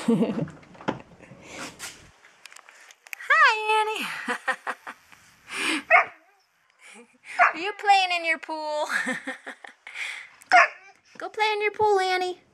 Hi, Annie. Are you playing in your pool? Go play in your pool, Annie.